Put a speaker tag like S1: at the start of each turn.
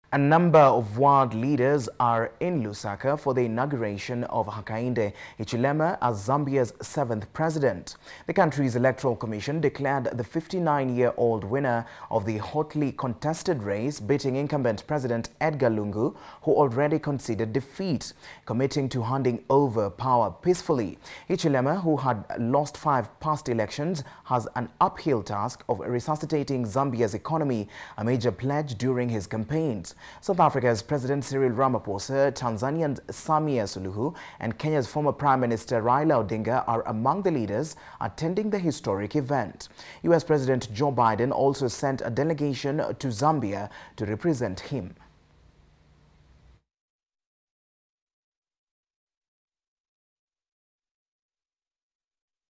S1: A number of world leaders are in Lusaka for the inauguration of Hakainde Hichilema as Zambia's 7th president. The country's electoral commission declared the 59-year-old winner of the hotly contested race, beating incumbent President Edgar Lungu, who already conceded defeat, committing to handing over power peacefully. Hichilema, who had lost 5 past elections, has an uphill task of resuscitating Zambia's economy, a major pledge during his campaigns. South Africa's President Cyril Ramaphosa, Tanzania's Samia Suluhu, and Kenya's former Prime Minister Raila Odinga are among the leaders attending the historic event. US President Joe Biden also sent a delegation to Zambia to represent him.